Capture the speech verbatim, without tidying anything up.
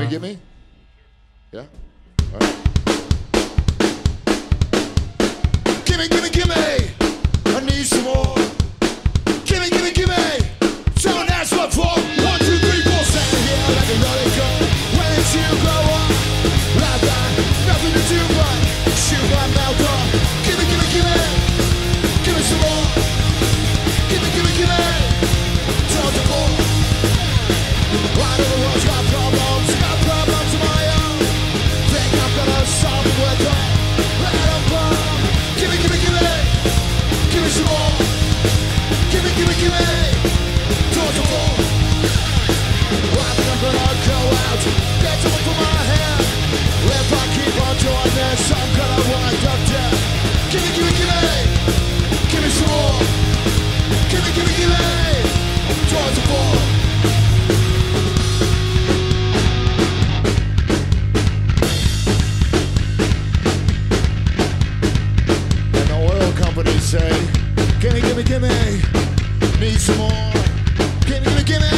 Gimme, gimme. Yeah? All right. Gimme, gimme, gimme. I need some more. Gimme, gimme, gimme. Don't ask what for. One, two, three, four. Stand here like a rolling gun. When did you grow up? Like that. Nothing to do but shoot my mouth up. Gimme, gimme, gimme. Gimme some more. Gimme, gimme, gimme. Tell the more. I know the world's got problems. Got problems of my own. Think I'm gonna solve it with them. Let them bomb. Gimme, gimme, gimme. Gimme some more. Gimme, gimme, gimme. Towards the wall. I think I'm gonna go out. Get someone for my hand. If I keep on doing this, I'm gonna wind up dead. Gimme, gimme, gimme. Gimme some more. Gimme, gimme, gimme. Towards the wall. And the oil companies say, gimme, gimme, gimme. Need some more. Gimme, gimme, gimme.